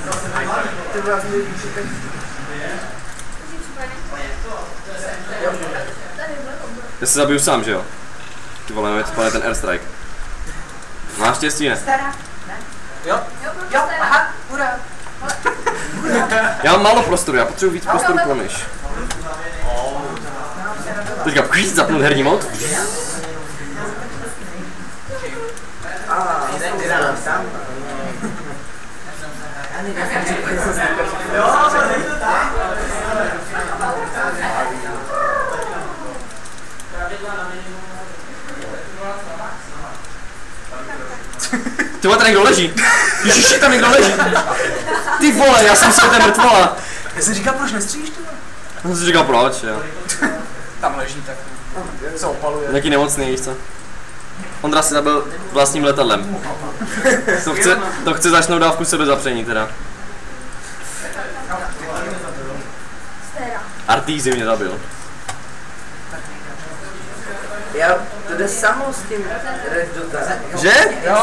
Já se zabiju sám, že jo? Ty vole, mi to spadne ten airstrike. Máš štěstí, ne? Jo? Jo, aha, hurá. Já mám málo prostoru, já potřebuji víc prostoru pro myš. Teďka kvíc, zapnout herní mod. Ty vole, tady někdo leží. Ježiši, tam někdo leží. Ty vole, já jsem světem mrtvola. Já jsem říkal, proč nestřílíš ty? Já jsem si říkal, proč, jo. Tam leží tak. Se opaluje. Nějaký nemocný, víš co? Ondra si zabil vlastním letadlem. To chce, to chce začnout dávku sebezapření teda. Artízy mě zabil. Já, to jde samo s tím Red Dotem. Že? Jo.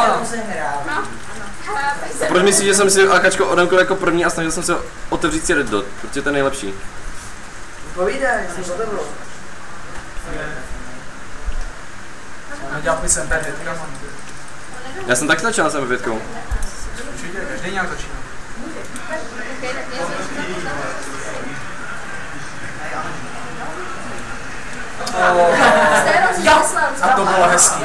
A proč myslíš, že jsem si AKčko odemkl jako první a snažil jsem se otevřít si Red Dot? Protože to je nejlepší. Povídej, jsi to bylo. Dělat mi sem pětka. Já jsem taky začal s em pětkou. Určitě, každý nějak začíná. A To bylo hezký.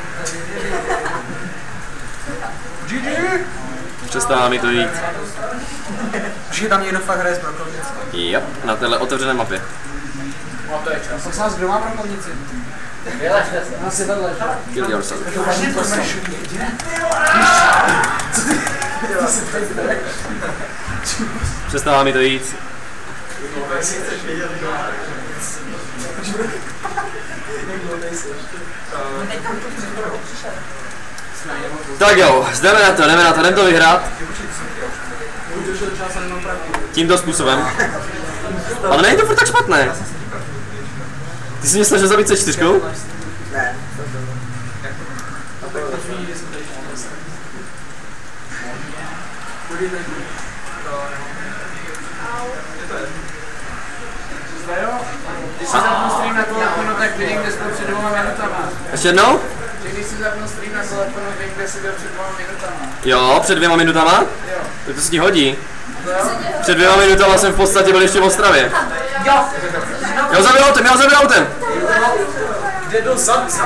G G! Přestává mi to jít. Už je tam někdo fakt hraje z brokovnice. Yep, na téhle otevřené mapě. No to je čas. Prosím vás, kdo má brokovnici? Vyležte se. Asi vedle. Kill yourself. Přestává mi to jít. Tak jo, jdeme na to, jdeme na to, jdeme to vyhrát. Tímto způsobem. Ale není to furt tak špatné. Ty jsi mě snažil zabít se čtyřkou? Ne. Když si zapnu stream na telefonu, tak vidím, kde jsi byl před dvěma minutama. Ještě jednou? Když si zapnu stream na telefonu, vidím, kde jsi byl před dvěma minutama. Jo, před dvěma minutama? Jo. Tak to se ti hodí. Před dvěma minutama jsem v podstatě byl ještě v Ostravě. Jo! Já ho zabil autem, já ho zabil autem! Kde byl za za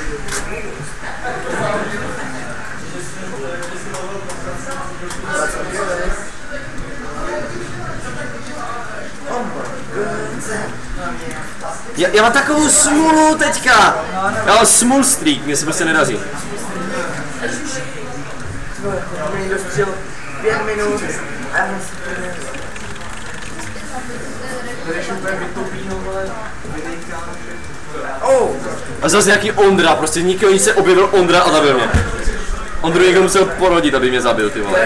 Já, já mám takovou smůlu teďka! Já mám smůl streak, mně se prostě nedaří. Mě dostřel pět minut a já si Když úplně vytopínou, vole, videjka. Oh! A zase nějaký Ondra, prostě nikdo nic se objevil Ondra a zabil mě. Ondru někdo musel porodit, aby mě zabil, ty vole.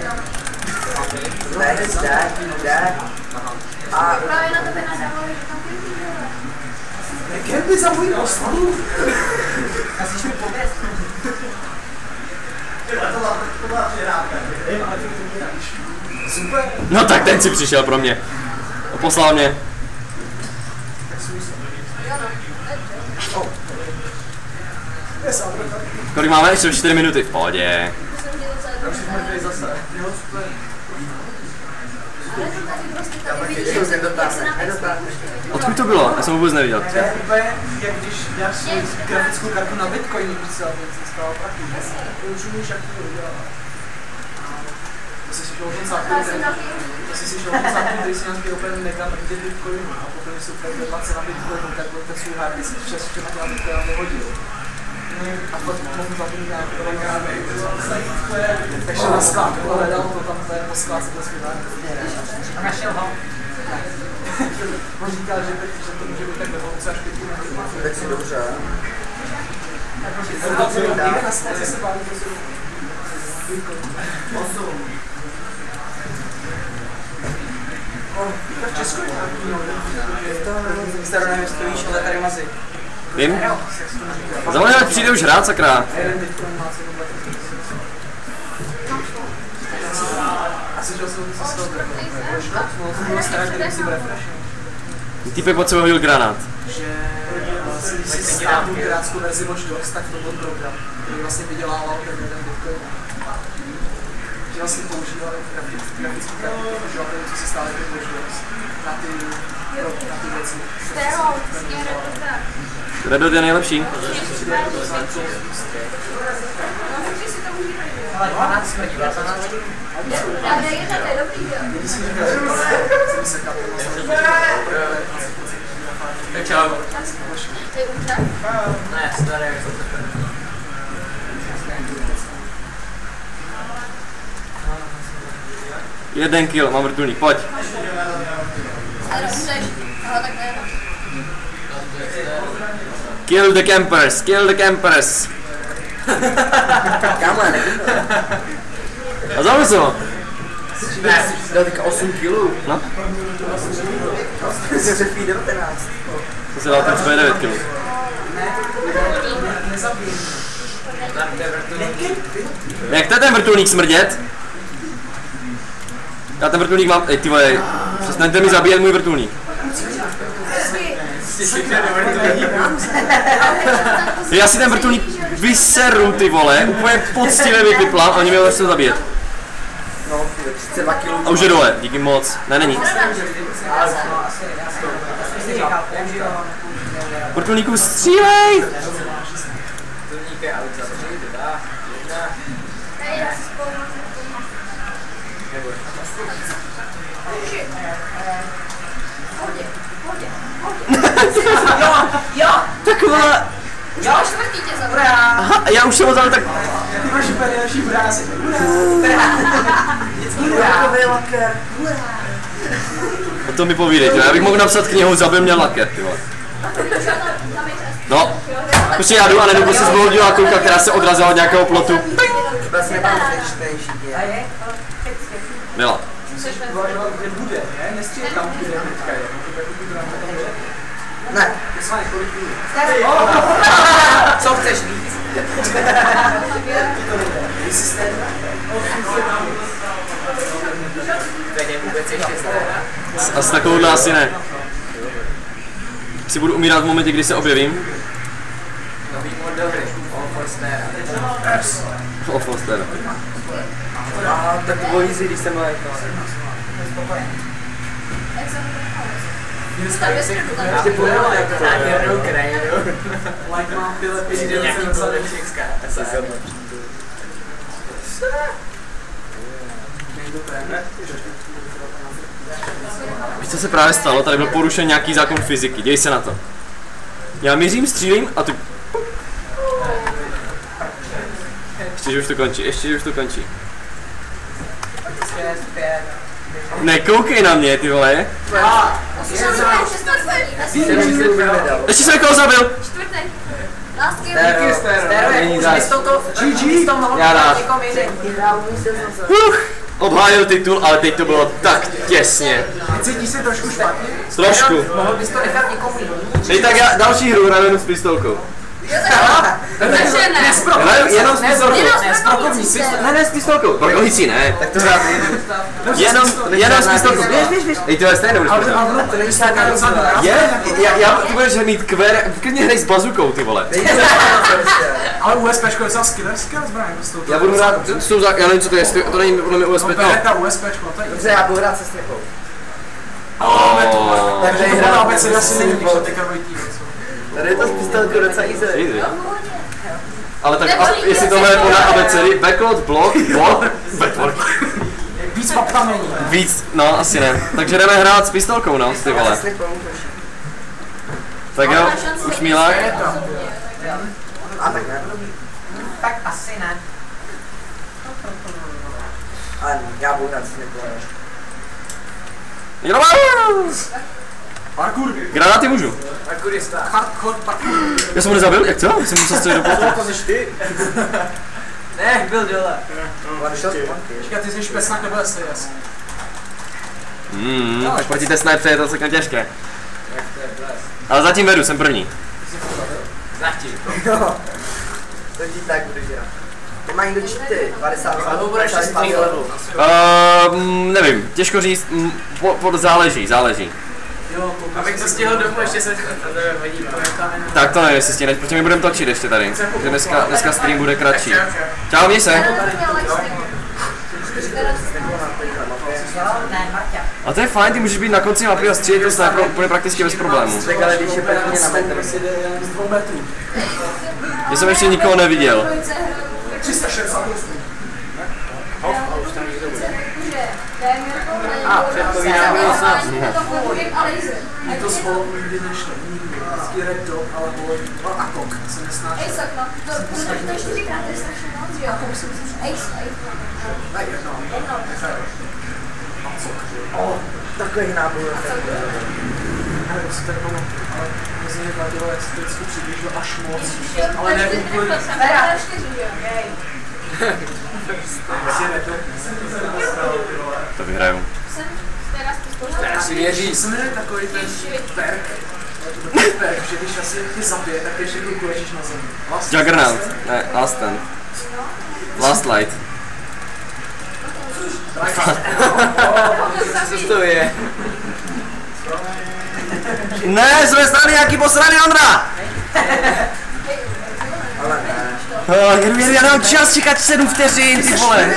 Ne, ne, ne. A Právě na tebe nadávali, že tam pěkný. Jak by za můj oslavu? Musíš mi pověst. No tak ten si přišel pro mě. A poslal mě. Kolik máme? Ještě čtyři minuty. V pohodě. Odkud to bylo? Já jsem vůbec neviděl. To je úplně, jak když dáš grafickou kartu na Bitcoin, když se stalo prachy. To už umíš, jak to udělat. To jsi šel o tom základu, to jsi šel o tom základu, který si nějaký úplně mega mrdě Bitcoinu a potom jsou úplně debacce na Bitcoinu, tak byl ten svůj hard disk přes všechno na Bitcoinu nehodil. A pak mohl zapomínat nějaký orgány, takže na sklad, hledal to tam po skládce to svůj hard disk. A našel ho? Ne. On říkal, že, že to může být tak dovolce až pěti minut. Tak si dobře. Někde na skládce se báli, že jsou v Česku je nějaký starou nevím, jestli to víš, ale tady mazy. Vím? Za mnou přijde už hrát, sakra. Asi, že jsem to zase no, to bylo staré, který si refresh. Týpek pod sebou hodil granát. Že když si stáhnul pirátskou verzi Watch Dogs, tak to byl program, který vlastně vydělával ten jeden Bitcoin. Že vlastně používali grafický karty těch uživatelů, co se stále ten Watch Dogs na ty, na ty věci. Red Dot je nejlepší. Ale dvanáct smrdí, dvanáct smrdí. Ale jedna, to je dobrý, jo. Tak čau. To je úřad? Ne, staré jak to Jeden kill, mám vrtulník, pojď. Ale umřeš. Aha, tak ne. Kill the campers, kill the campers. Kámo, já nevím. A zabil jsem ho. Ne, dal teďka osm kilů. No, Jsem řekl devatenáct. to se dal ten svoje devět kilů. Jak to je ten vrtulník smrdět? Já ten vrtulník mám, ej ty vole, přestaňte mi zabíjet můj vrtulník. Já si ten vrtulník vyseru, ty vole, úplně poctivě vypiplám a oni mě začnou zabíjet. No, třicet dva kilů. A už je dole, díky moc. Ne, není. Vrtulníku, střílej! Jo, jo, Tak vole. jo, Čtvrtý tě zabral. Aha, já už jsem ho tam tak... Ty máš úplně nejlepší obrázek. Takový laker. O tom mi povídejte, já bych mohl napsat knihu Zabil mě laker, ty vole. No, prostě já jdu a nedubu se zbloudila kulka, která se odrazila od nějakého plotu. Vůbec nemám nejčtenější děje. Byla. Kde bude, ne? Nestřílej tam, kde hnedka je. Ne. To s vámi kolik bude. Co chceš víc? To je vůbec ještě stará. A s takovouhle asi ne. Si budu umírat v momentě, kdy se objevím. Nový mod do hry. All for Snare. O Foster. Aha, tak to bylo easy, když jsem malý. Ještě půjdu jak to je. Like mám tyhle pěti Nějaký dělce za poliček Víš, co se právě stalo? Tady byl porušen nějaký zákon fyziky, děj se na to. Já mířím, střílím a ty... Ještě, že už to končí, ještě, že už to končí. Nekoukej na mě, ty vole. Ještě jsem někoho zabil. Čtvrtý. Last game. Já rád. Uh, obhájil titul, ale teď to bylo tak těsně. Cítíš se trošku špatně? Trošku. Mohl bys to nechat někomu jiný? Hej, tak já další hru hraju jenom s pistolkou. Takže ne. Hraju jenom s pistolkou. Jenom s Ne, ne, s pistolkou. Brokovnicí ne. Tak to hrát Jenom, jenom s pistolkou. Běž, běž, běž. Ej, ty vás stejně nebudeš pistolkou. to není žádná rozhodná. Je? Já, já, ty budeš mít kver, klidně hrej s bazukou, ty vole. Ale USPčko je zase killerská zbraň. Já budu hrát s tou, já nevím, co to je, jestli to není podle mě U S B, No, no. Beretta USPčko, to je Dobře, já budu hrát se strechou. Oh. Takže to hrát byla obecně s asi nevíš, symbol. to teďka bude tím. Tady je to s pistolkou docela easy. Easy. Ale tak, a, jestli tohle je podle abecedy, backlot, block, block, backward. Víc map tam není. Víc, no, asi ne. Takže jdeme hrát s pistolkou, no, ty vole. Tak jo, už Mílák. A tak ne. Tak asi ne. Ale já budu hrát s Nikolem. Parkour. Granáty můžu. Parkourista. Hardcore parkour. Já jsem ho nezabil, jak co? Já jsem musel střelit do plotu. To jsi ty. Ne, byl dole. Počkej, ty jsi špesnak nebo jestli jas. Mm, tak proti té snipe je to celkem těžké. Jak to je bles. Ale zatím vedu, jsem první. Zatím. Jo. To ti tak budeš dělat. To mají do čtyři, padesát. Alebo budeš šest level. Uh, nevím, těžko říct, mm, po, po, záleží, záleží. Abych to stihl domů, ještě se to vadí. Tak to nevím, jestli stihneš, protože my budeme točit ještě tady. Že dneska, dneska stream bude kratší. Čau, měj se. Ne, Marťa. A to je fajn, ty můžeš být na konci mapy a střílet to sniper úplně prakticky bez problémů. Tak ale když je první na metr. Z dvou metrů. Já jsem ještě nikoho neviděl. tři sta šedesát osm. A, předpovídám, Je to z holu nikdy nešlo. Nikdy. Vždycky red dog, ale holu a kok se nesnáší. Ej, sakno, to to je čtyřikrát, to je strašně moc, jo? Ej, ej. Tak jedno. O, takový náboj. Ale to si tady pamatuju. Ale mezi mě vadilo, jak se to vždycky přiblížilo až moc. Ale ne úplně. Teda čtyři, jo? To vyhraju. Jsem teda z pistole. Já si věří. Se jmenuje takový ten perk. Perk, že když asi tě zabije, tak ještě chvilku ležíš na zemi. Vlastně. Juggernaut. Ne, Last Stand. Last Light. Co to je? Ne, jsme strany nějaký posraný Ondra! Ale ne. Oh, jedu, jedu, já nemám čas čekat sedm vteřin, ty vole.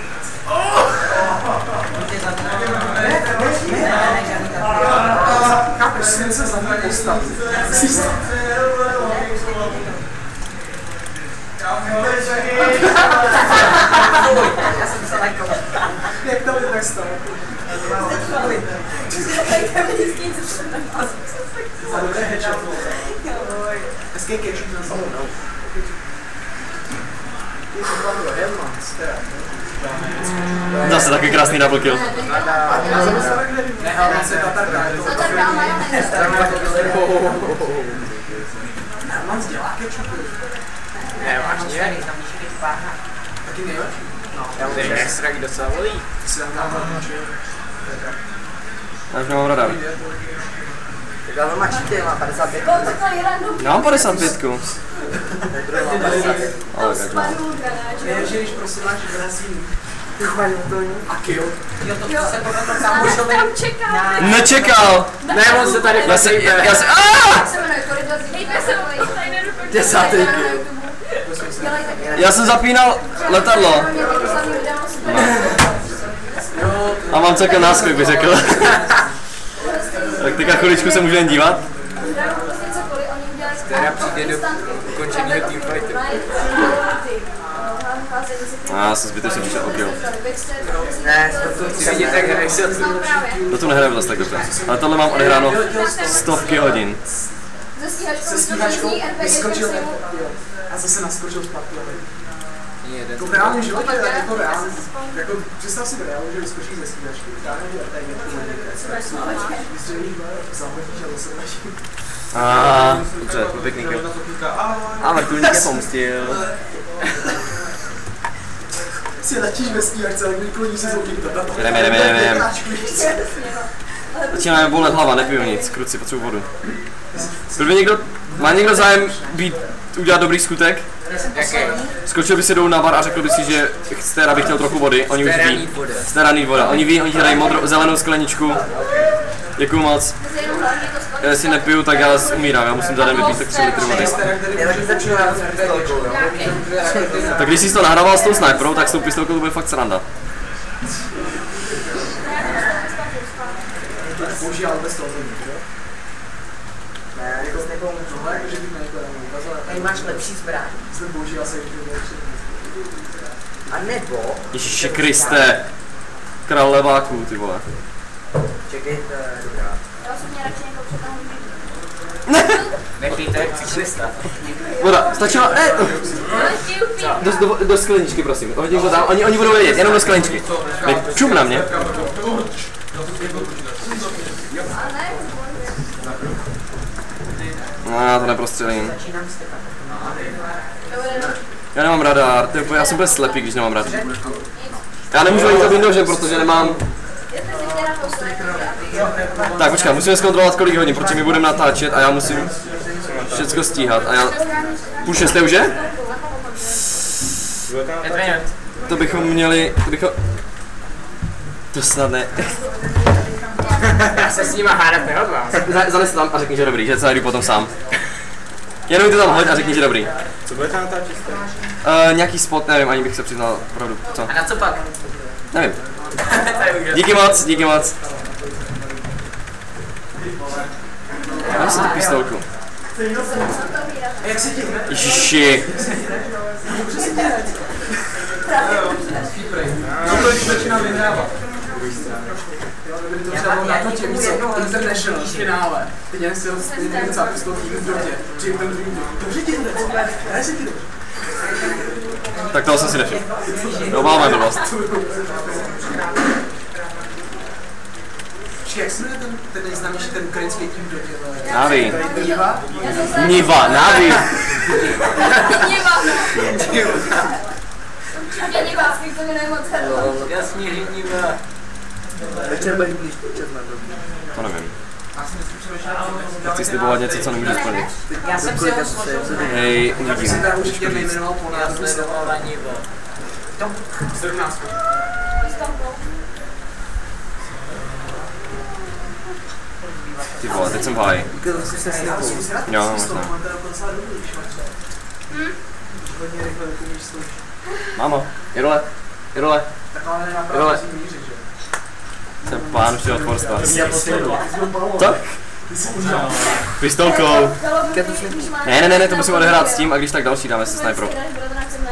Chápeš, syn se za mnou postaví. Já jsem se lajkoval. Jak to nestalo. Za dobré headshot. Hezký catch na zónu. Je to opravdu Hellmans, teda. Zase takový krásný double kill. Ne, Hellmans je Tatarka. Hellmans dělá catch-upy. Ne, vážně. Taky nejlepší. Ten extrak docela volí. Já už nemám radar. Tak ale má cheaty, má padesát pět. Já mám padesát pět. Ale tak mám. Ne, že když prosím máš Brazílii. Ty chválí to. A kill. Jo, to se podle toho kámošovi. Tam čeká. Nečekal! Ne, on se tady Já se, já, já se, aaaah! Se jmenuje Koridor. Hejte se, tady nedokončí. Desátý Dělají taky. Já jsem zapínal letadlo. A mám celkem náskok, bych řekl. Tak teďka chviličku se můžu jen dívat. Která přijde do ukončeného teamfightu. A já jsem zbytečně přišel o kill. Ne, to Chci vidět, jak hraješ se. To tu nehraju zase tak dobře. Ale tohle mám odehráno stovky hodin. Se stíhačkou vyskočil a zase naskočil zpátky. To v reálném životě, tak jako reálně, jako představ si v reálu, že vyskočíš ze stíhačky, já nevím, jak tady někdo vystřelíš, zahodíš a zase leží. Aaaa, dobře, to pěkný kill. A vrtulník je pomstil. Si letíš ve stíhačce, ale vykloníš se z okýnka. Jdeme, jdeme, jdeme. Začíná mě bolet hlava, nepiju nic, kruci, potřebuji vodu. Kdyby někdo, má někdo zájem být, udělat dobrý skutek? Jaký? Skočil by si dolů na bar a řekl by si, že chce, abych chtěl trochu vody, oni už ví. Staraný voda. Oni ví, oni ti dají modrou, zelenou skleničku. Děkuju moc. Já si nepiju, tak já umírám, já musím za den vypít tak tři litry vody. Já taky začnu hrát s pistolkou, jo. Tak když jsi to nahrával s tou sniperou, tak s tou pistolkou to bude fakt sranda. To používá bez toho zemí, jo? Ne, jako s nepomůžu. Tohle jakože bych nejkladal, ukázal. Tady máš lepší zbraň. Jsem používá se ještě lepší. A nebo... Ježiši Kriste. Král leváků, ty vole. Čekej, to je dobrá. Já jsem mě radši někoho přetáhnu. Nepijte jak cyklista. Voda, stačila, ne! Do, do, do skleničky, prosím. Hodně to dám, oni, oni budou vědět, jenom do skleničky. Teď čum na mě. No, já to neprostřelím. Já nemám radar, to je, já jsem bez slepý, když nemám radar. Já nemůžu ani zabít nožem, protože nemám... Tak počkej, musíme zkontrolovat kolik hodin, protože my budeme natáčet a já musím všecko stíhat a já... Půl šesté už je? To bychom měli... To bychom... To snad ne. Já se s nima hádat nehodlám. Tak zanes to tam a řekni, že dobrý, že celý jdu potom sám. Jenom to tam hoď a řekni, že dobrý. Co budete natáčet? Uh, nějaký spot, nevím, ani bych se přiznal pravdu. Co? A na co pak? Nevím. Díky moc, díky moc. Dám si tu pistolku. Jak se ti hne? Ježiši. No to když začíná vyhrávat. Kdyby to třeba bylo na to tě, víc International v finále. Teď jen si rozstýlím celá pistolky v drotě. Přijím ten druhý. Dobře ti to jde, hraje se ti dobře. Tak toho jsem si nešel. No máme blbost. Jak se jmenuje ten, ten nejznámější, ten ukrajinský tým do těle? Navi. Niva? Niva, Navi. Niva. Určitě Niva, to mi nemoc hrdlo. Jasně, že Niva. Večer budeš blíž, večer na to. To nevím. Chci slibovat něco, co nemůžu splnit. Já jsem si ho složil. Hej, Já bych si uvidím. teda určitě nejmenoval po Já názvu jsem sledoval na Niva. sedmnáct. Ty vole, teď jsem v háji. Díky, to se sněhu. Jo, možná. Hodně rychle umíš sluš. Mámo, je dole, je dole. Tak ale Dole. nenapravdu si mířit, že? Jsem pán všeho tvorstva. Já posledu. Co? Pistolkou. Ne, Ne, ne, ne, ne, to musím odehrát s tím a když tak další dáme se sniperou.